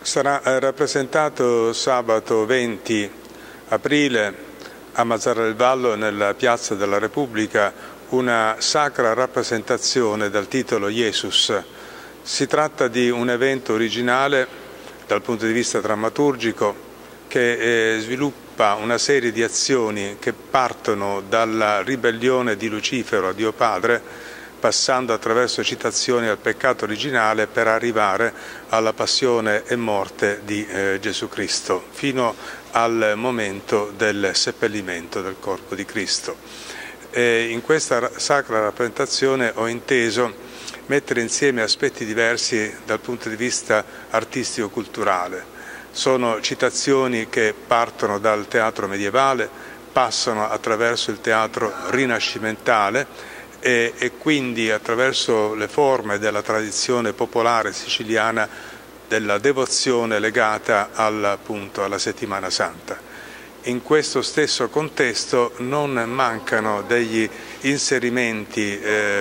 Sarà rappresentato sabato 20 aprile a Mazara del Vallo, nella Piazza della Repubblica, una sacra rappresentazione dal titolo Jesus. Si tratta di un evento originale dal punto di vista drammaturgico che sviluppa una serie di azioni che partono dalla ribellione di Lucifero a Dio Padre, passando attraverso citazioni al peccato originale per arrivare alla passione e morte di Gesù Cristo, fino al momento del seppellimento del corpo di Cristo. In questa sacra rappresentazione ho inteso mettere insieme aspetti diversi dal punto di vista artistico-culturale. Sono citazioni che partono dal teatro medievale, passano attraverso il teatro rinascimentale e quindi attraverso le forme della tradizione popolare siciliana della devozione legata alla Settimana Santa. In questo stesso contesto non mancano degli inserimenti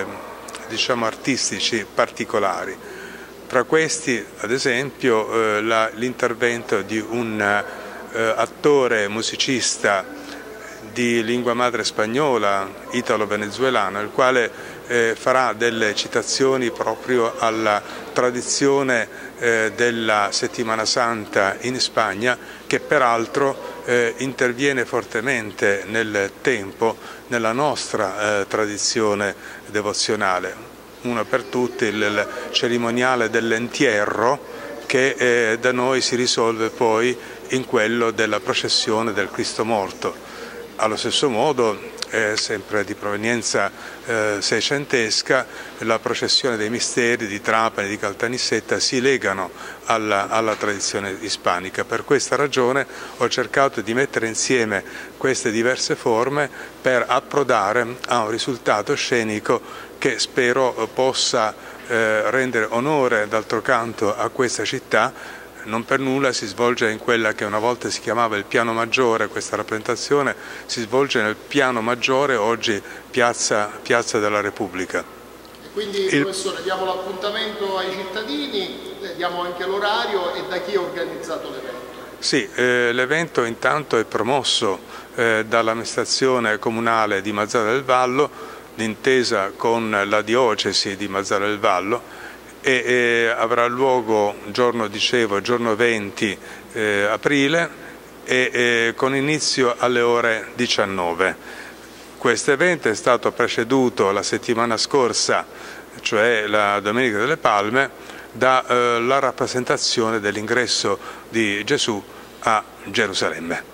artistici particolari. Tra questi, ad esempio, l'intervento di un attore musicista di lingua madre spagnola, italo-venezuelano, il quale farà delle citazioni proprio alla tradizione della Settimana Santa in Spagna, che peraltro interviene fortemente nel tempo nella nostra tradizione devozionale. Uno per tutti, il cerimoniale dell'entierro, che da noi si risolve poi in quello della processione del Cristo morto. Allo stesso modo, sempre di provenienza seicentesca, la processione dei misteri di Trapani e di Caltanissetta si legano alla tradizione ispanica. Per questa ragione ho cercato di mettere insieme queste diverse forme per approdare a un risultato scenico che spero possa rendere onore, d'altro canto, a questa città. Non per nulla si svolge in quella che una volta si chiamava il piano maggiore. Questa rappresentazione si svolge nel piano maggiore, oggi Piazza della Repubblica. Quindi, professore, diamo l'appuntamento ai cittadini, diamo anche l'orario e da chi è organizzato l'evento? Sì, l'evento intanto è promosso dall'amministrazione comunale di Mazara del Vallo, d'intesa con la diocesi di Mazara del Vallo, e avrà luogo giorno 20 aprile con inizio alle ore 19. Questo evento è stato preceduto la settimana scorsa, cioè la Domenica delle Palme, dalla rappresentazione dell'ingresso di Gesù a Gerusalemme.